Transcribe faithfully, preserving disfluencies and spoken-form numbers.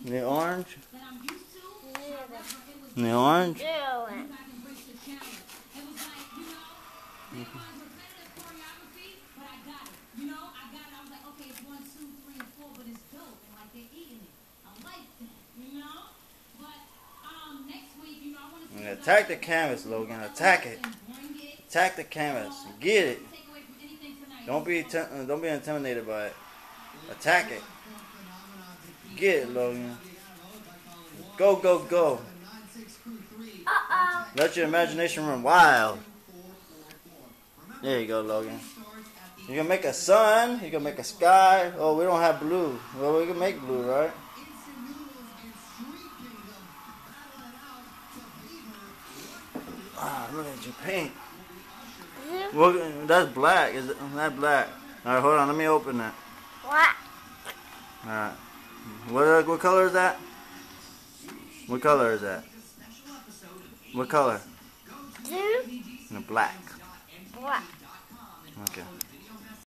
The orange? The orange? Attack the canvas, Logan. Attack it. Attack the canvas. Get it. Don't be don't be intimidated by it. Attack it. Get it, Logan. Go, go, go. Uh-oh. Let your imagination run wild. There you go, Logan. You can make a sun. You can make a sky. Oh, we don't have blue. Well, we can make blue, right? Ah, look at your paint. Well, that's black. Is that black? All right, hold on. Let me open that. What? All right. What what color is that? What color is that? What color? Blue. No, black. Black. Okay.